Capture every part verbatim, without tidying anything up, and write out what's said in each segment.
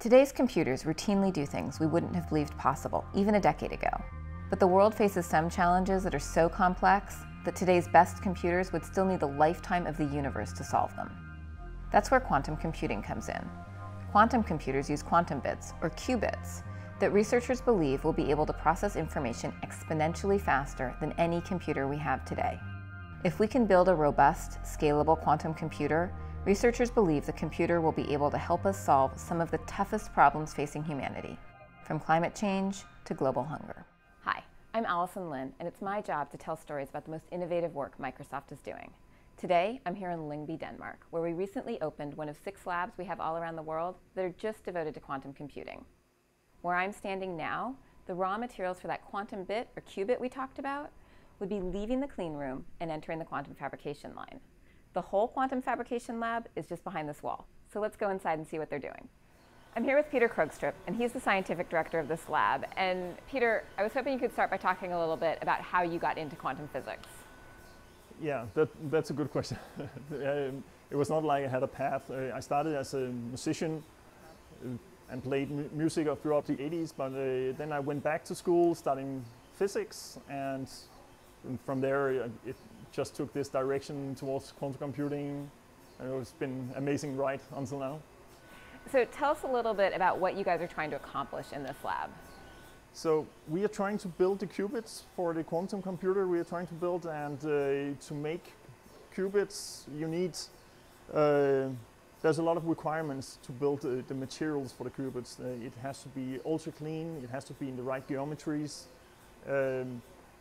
Today's computers routinely do things we wouldn't have believed possible even a decade ago. But the world faces some challenges that are so complex that today's best computers would still need the lifetime of the universe to solve them. That's where quantum computing comes in. Quantum computers use quantum bits, or qubits, that researchers believe will be able to process information exponentially faster than any computer we have today. If we can build a robust, scalable quantum computer, researchers believe the computer will be able to help us solve some of the toughest problems facing humanity, from climate change to global hunger. Hi, I'm Allison Lin, and it's my job to tell stories about the most innovative work Microsoft is doing. Today, I'm here in Lyngby, Denmark, where we recently opened one of six labs we have all around the world that are just devoted to quantum computing. Where I'm standing now, the raw materials for that quantum bit, or qubit we talked about, would be leaving the clean room and entering the quantum fabrication line. The whole quantum fabrication lab is just behind this wall, so let's go inside and see what they're doing. I'm here with Peter Krogstrup, and he's the scientific director of this lab. And Peter, I was hoping you could start by talking a little bit about how you got into quantum physics. Yeah, that, that's a good question. um, it was not like I had a path. Uh, I started as a musician uh, and played mu music throughout the eighties, but uh, then I went back to school studying physics, and, and from there uh, it just took this direction towards quantum computing, and it's been an amazing ride until now. So tell us a little bit about what you guys are trying to accomplish in this lab. So we are trying to build the qubits for the quantum computer we are trying to build, and uh, to make qubits you need, uh, there's a lot of requirements to build uh, the materials for the qubits. Uh, it has to be ultra clean, it has to be in the right geometries, um,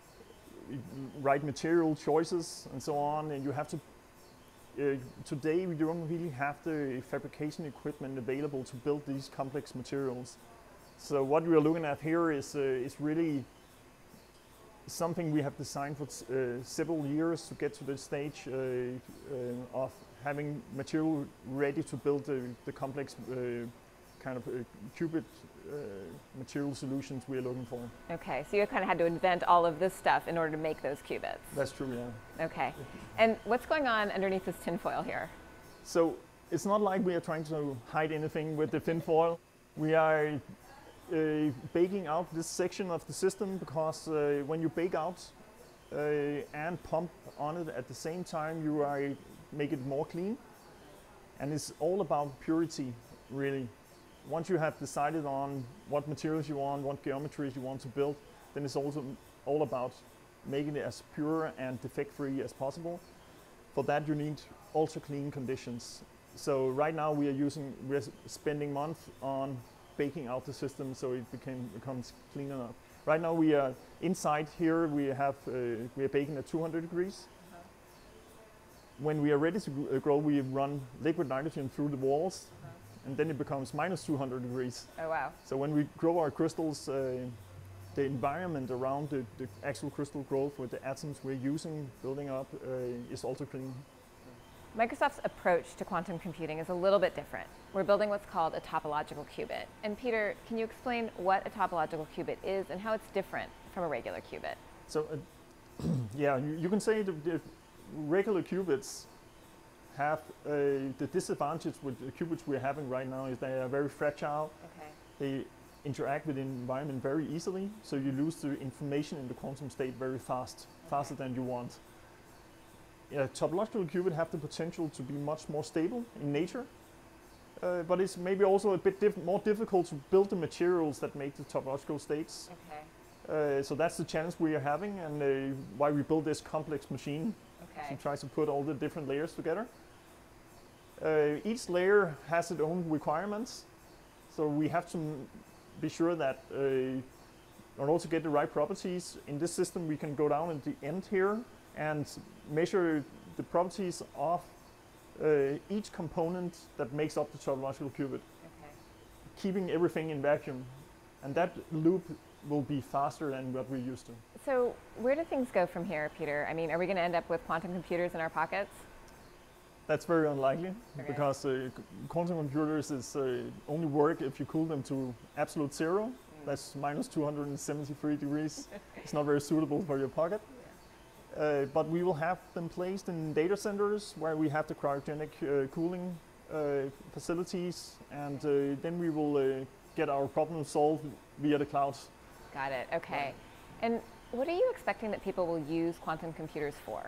right material choices and so on, and you have to uh, today we don't really have the fabrication equipment available to build these complex materials. So what we are looking at here is uh, is really something we have designed for uh, several years to get to the stage uh, uh, of having material ready to build the, the complex uh, kind of uh, qubit uh, material solutions we are looking for. Okay, so you kind of had to invent all of this stuff in order to make those qubits. That's true, yeah. Okay, and what's going on underneath this tinfoil here? So it's not like we are trying to hide anything with the tinfoil. We are uh, baking out this section of the system because uh, when you bake out uh, and pump on it at the same time, you are make it more clean, and it's all about purity, really. Once you have decided on what materials you want, what geometries you want to build, then it's also all about making it as pure and defect-free as possible. For that you need ultra clean conditions. So right now we are using, we're spending months on baking out the system so it became, becomes clean enough. Right now we are inside here, we have, uh, we are baking at two hundred degrees. Uh-huh. When we are ready to grow, we run liquid nitrogen through the walls. Uh-huh. And then it becomes minus two hundred degrees. Oh, wow. So when we grow our crystals, uh, the environment around the, the actual crystal growth with the atoms we're using, building up, uh, is also clean. Microsoft's approach to quantum computing is a little bit different. We're building what's called a topological qubit. And Peter, can you explain what a topological qubit is and how it's different from a regular qubit? So, uh, yeah, you, you can say the, the regular qubits have uh, the disadvantage with the qubits we're having right now is they are very fragile. Okay. They interact with the environment very easily, so you lose the information in the quantum state very fast, okay. faster than you want. Yeah, topological qubit have the potential to be much more stable in nature, uh, but it's maybe also a bit diff more difficult to build the materials that make the topological states. Okay. Uh, so that's the challenge we are having, and uh, why we build this complex machine. Okay. To try to put all the different layers together. Uh, each layer has its own requirements, so we have to be sure that uh, in order to get the right properties in this system, we can go down at the end here and measure the properties of uh, each component that makes up the topological qubit, okay. keeping everything in vacuum, and that loop will be faster than what we're used to. So where do things go from here, Peter? I mean, are we going to end up with quantum computers in our pockets? That's very unlikely, okay. because uh, quantum computers is uh, only work if you cool them to absolute zero. Mm. That's minus two hundred seventy-three degrees. It's not very suitable for your pocket. Yeah. Uh, but we will have them placed in data centers where we have the cryogenic uh, cooling uh, facilities, and uh, then we will uh, get our problem solved via the cloud. Got it. Okay. And what are you expecting that people will use quantum computers for?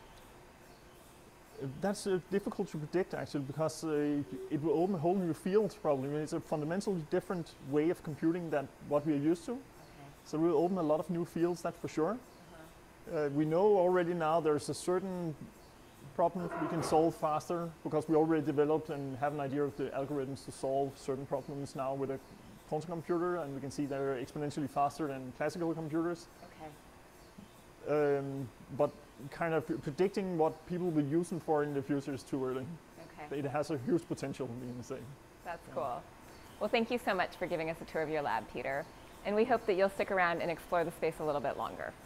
That's uh, difficult to predict, actually, because uh, it will open a whole new field, probably. I mean, it's a fundamentally different way of computing than what we are used to. Okay. So it will open a lot of new fields, that's for sure. Uh-huh. Uh, we know already now there's a certain problem we can solve faster, because we already developed and have an idea of the algorithms to solve certain problems now with a quantum computer, and we can see they're exponentially faster than classical computers. Okay. Um, but kind of predicting what people will use them for in the future is too early. Okay. It has a huge potential, we can say. That's Yeah. cool. Well, thank you so much for giving us a tour of your lab, Peter. And we hope that you'll stick around and explore the space a little bit longer.